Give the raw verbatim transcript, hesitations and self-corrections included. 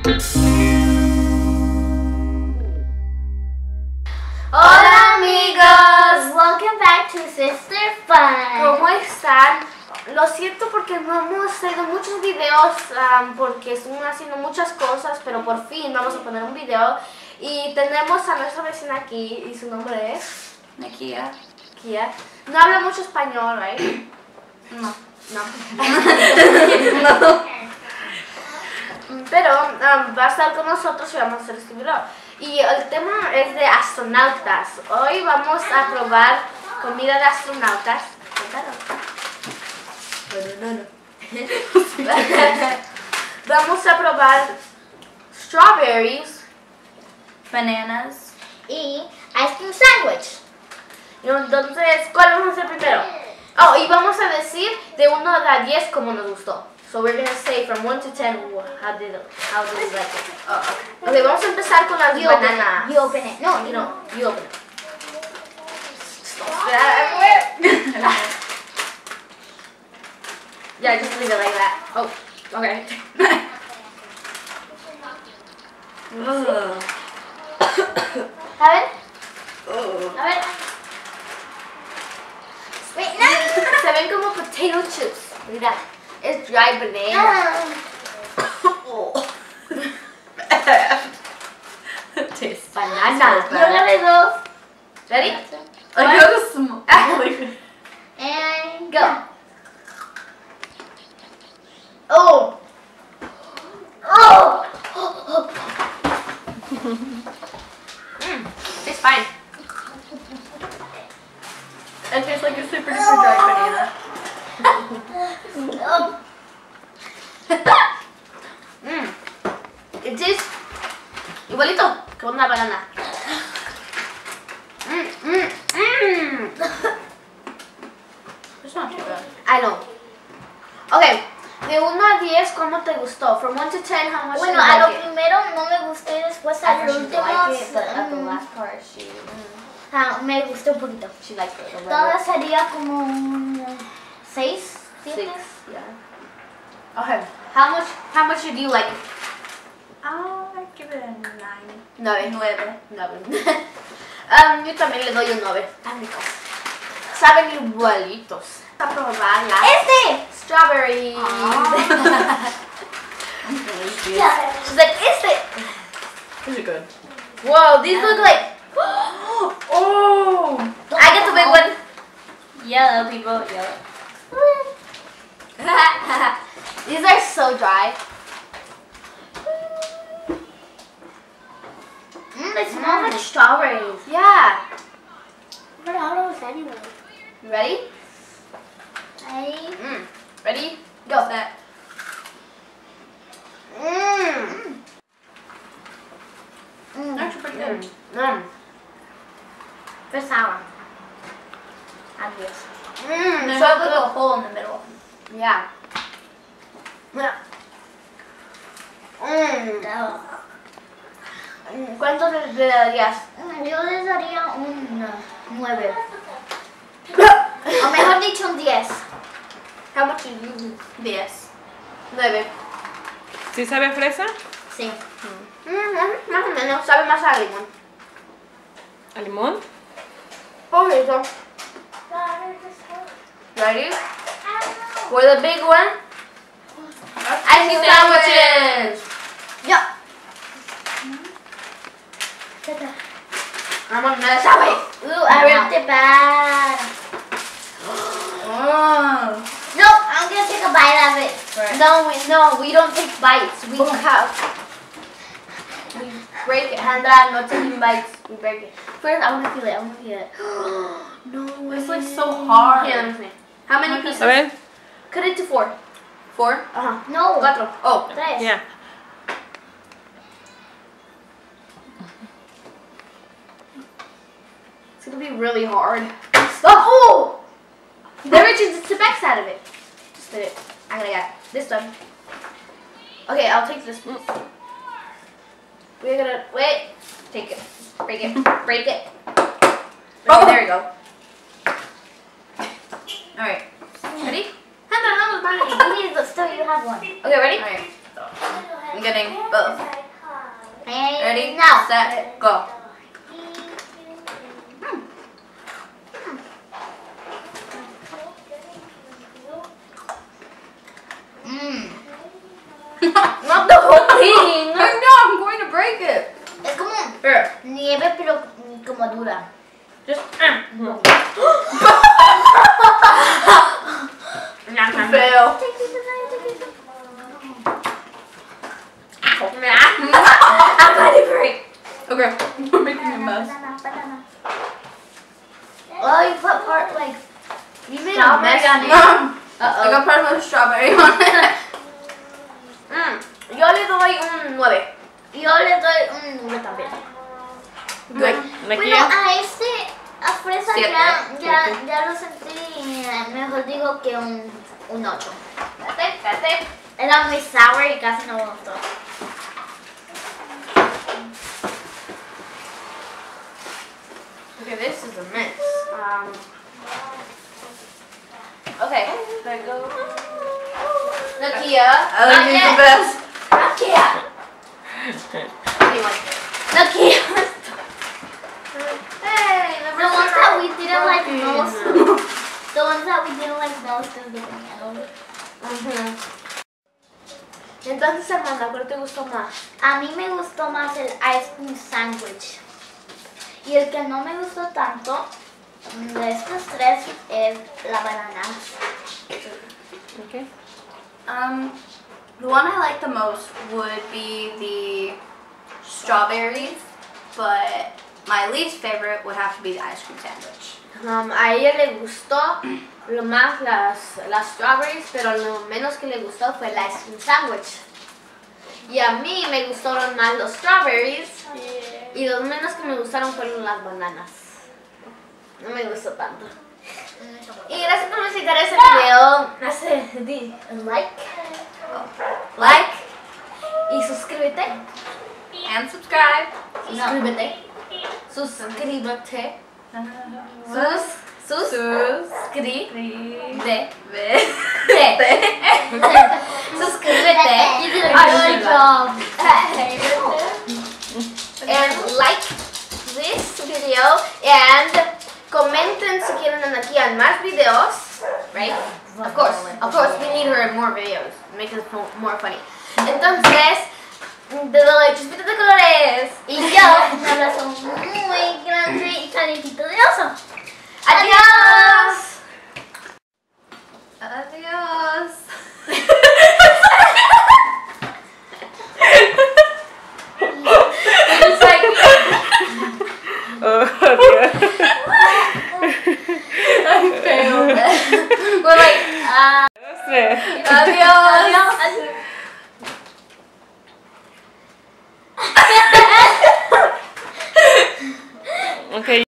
Hola amigos, welcome back to Sister Fun. ¿Cómo están? Lo siento porque no hemos traído muchos videos um, porque estamos haciendo muchas cosas, pero por fin vamos a poner un video y tenemos a nuestra vecina aquí y su nombre es Nakia. Kia. No habla mucho español, ¿right? No. No. No. Pero um, va a estar con nosotros y vamos a hacer este video. Y el tema es de astronautas. Hoy vamos a probar comida de astronautas. No, no, no. Vamos a probar strawberries, Bananas. Y ice cream sandwich. y entonces, ¿cuál vamos a hacer primero? Oh, y vamos a decir de uno a diez cómo nos gustó. So we're gonna say from one to ten, how did how did you like it? Oh, okay. Okay, vamos a empezar con las You open bananas. it. You open it. No, You you know, don't. you open it. Stop that everywhere. Yeah, just leave it like that. Oh, okay. Ugh. A ver, Ugh. a ver. Wait, no. Se ven como potato chips. Mira, es dry banana. Tastes Banana. so Yo agarré dos. Ready? I got a small. And go. Oh. Oh. Mm, it's fine. It tastes like a super duper dry banana. Oh. Mm. It is igualito que una banana. Mm, mm, mm. It's not too bad. I know. Okay, de uno a diez, ¿cómo te gustó? From one to ten, how much Bueno, did you a lo like it? primero no me gustó y después At al first she último liked it, but at the mm, last part she, mm, ah, me gustó un poquito. she liked it a little Todo bit. sería como un seis, siete. Six, yeah. Okay, how much, how much did you like it? I'll give it a nine. Nueve. Nueve. Nueve. um, yo también le doy un nueve. Están ricos. Saben igualitos. A probar las ¡Este! strawberries. Ya. She's like, este. These are good. Whoa, these look like. Oh! I get the big one. Yellow people, yellow. These are so dry. Mm, they smell like strawberries. Yeah. What are those anyway? Ready? I... Mm. Ready? Go. That. Mmm. Mm. Actually pretty good. Mmm. They're sour. Obvious. Mmm. There's So a little good. hole in the middle. Yeah. Mira. Mmm. No. ¿Cuánto le le darías? Mm, Yo les daría un uh, nueve. O mejor dicho, un diez. How much did you? Diez. Nueve. ¿Sí sabe a fresa? Sí. Mm, más o menos. Sabe más a limón. ¿A limón? Poquito. Ready? For the big one. Ice cream sandwiches. Ya. Vamos, me la sabe. Ooh, I ripped it bad. Oh. No, I'm gonna take a bite of it. Right. No, we, no, we don't take bites. We cut. We break it. Handra, no taking bites. We break it. First, I want to feel it. I want to feel it. No, It's like so hard. Here, let me see. How many pieces? A ver. Cut it to four. Four? Uh-huh. No. Cuatro. Oh. Tres. Ya. It's going to be really hard. Oh! There it is. It's the back side of it. Just did it. I'm going to get this one. Okay, I'll take this piece. We're going to... Wait. Take it. Break it. Break it. Oh, there you go. Alright. Ready? You need to still you have one. Okay, ready? Alright. I'm getting both. And Ready, now. set, go. Mm. Not the whole thing. I know, I'm going to break it. Es como Here, nieve, pero mm, como dura. just. Uh. Nom, nom, nom. Fail. I'm ready for it. Okay, we're making a mess. Banana, banana. Oh, you put part like. You made a Strawberry mess on on it. it. I Uh got part of the strawberry on it. oh. Mm. Yo le doy un nueve. Yo le doy un nueve también. ¿De, de Bueno, quién? a este, a fresa Siete. ya, ya, Siete. ya lo sentí, eh, mejor digo que un, un ocho. Espérate, espérate. Era muy sour y casi no me gustó. Okay, this is a mess. Um. Okay, there go. Nakia. I like these the best. Nakia. Anyway, Nakia. Hey, The ones that we didn't like most, the ones that we didn't like most is the banana. Ujú. Entonces, Amanda, ¿cuál te gustó más? A mí me gustó más el ice cream sandwich. Y el que no me gustó tanto de estos tres es la banana. Okay. Um, the one I like the most would be the strawberries, but my least favorite would have to be the ice cream sandwich. Um, a ella le gustó lo más las, las strawberries, pero lo menos que le gustó fue el ice cream sandwich. Y a mí me gustaron más los strawberries y los menos que me gustaron fueron las bananas. No me gustó tanto. Y gracias por visitar este video. Hace di like, like y suscríbete. And subscribe. Suscríbete. Suscríbete. Sus, sus, suscríbete. Suscríbete. You did a good job. And like this video and comenten si quieren a Nakia más videos, right? Of course, of course, we need her in more videos, make it fo- more funny. Entonces, te doy chispitas de colores y yo. Un abrazo muy grande y calientito de oso. Adiós. Adios. It's like, Oh, Dios. I failed. we're like, uh, Adiós. adiós. Okay.